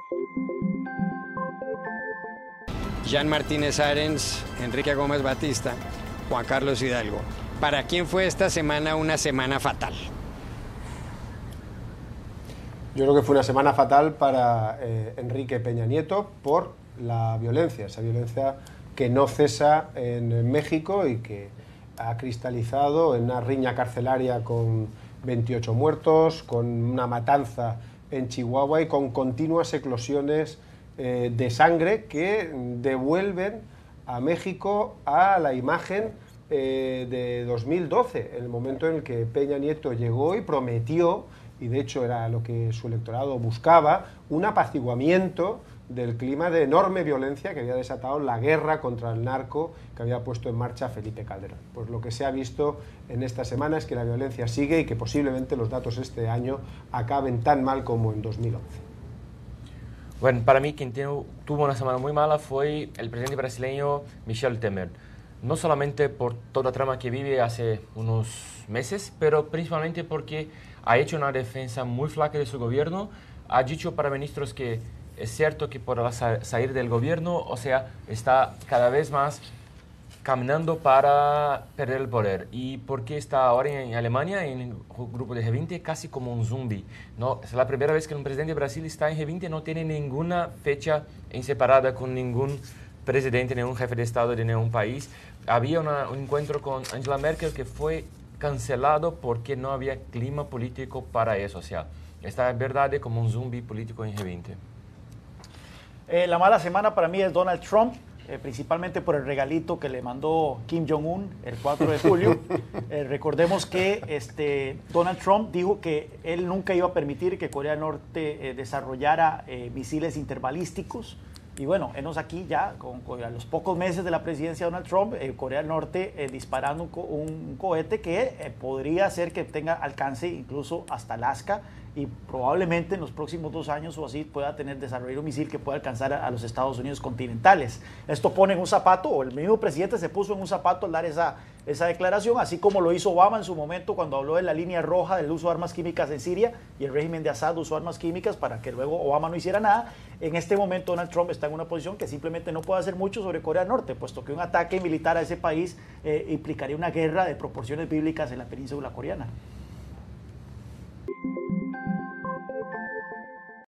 Jan Martínez Arens, Enrique Gómez Batista, Juan Carlos Hidalgo. ¿Para quién fue esta semana una semana fatal? Yo creo que fue una semana fatal para Enrique Peña Nieto por la violencia, esa violencia que no cesa en México y que ha cristalizado en una riña carcelaria con 28 muertos, con una matanza en Chihuahua y con continuas eclosiones de sangre que devuelven a México a la imagen de 2012, en el momento en el que Peña Nieto llegó y prometió, y de hecho era lo que su electorado buscaba, un apaciguamiento del clima de enorme violencia que había desatado la guerra contra el narco que había puesto en marcha Felipe Calderón. Pues lo que se ha visto en esta semana es que la violencia sigue y que posiblemente los datos este año acaben tan mal como en 2011. Bueno, para mí quien tuvo una semana muy mala fue el presidente brasileño Michel Temer. No solamente por toda la trama que vive hace unos meses, pero principalmente porque ha hecho una defensa muy flaca de su gobierno. Ha dicho para ministros que es cierto que podrá salir del gobierno, o sea, está cada vez más caminando para perder el poder. ¿Y por qué está ahora en Alemania, en el grupo de G20, casi como un zombi? ¿No? Es la primera vez que un presidente de Brasil está en G20, no tiene ninguna fecha en separada con ningún presidente, ningún jefe de Estado de ningún país. Había un encuentro con Angela Merkel que fue cancelado porque no había clima político para eso. O sea, está en verdad como un zombi político en G20. La mala semana para mí es Donald Trump, principalmente por el regalito que le mandó Kim Jong-un el 4 de julio. Recordemos que Donald Trump dijo que él nunca iba a permitir que Corea del Norte desarrollara misiles interbalísticos. Y bueno, enos aquí ya, a los pocos meses de la presidencia de Donald Trump, Corea del Norte disparando un cohete que podría hacer que tenga alcance incluso hasta Alaska y probablemente en los próximos 2 años o así pueda desarrollar un misil que pueda alcanzar a los Estados Unidos continentales. Esto pone en un zapato, o el mismo presidente se puso en un zapato al dar esa declaración, así como lo hizo Obama en su momento cuando habló de la línea roja del uso de armas químicas en Siria y el régimen de Assad usó armas químicas para que luego Obama no hiciera nada. En este momento Donald Trump está en una posición que simplemente no puede hacer mucho sobre Corea del Norte, puesto que un ataque militar a ese país implicaría una guerra de proporciones bíblicas en la península coreana.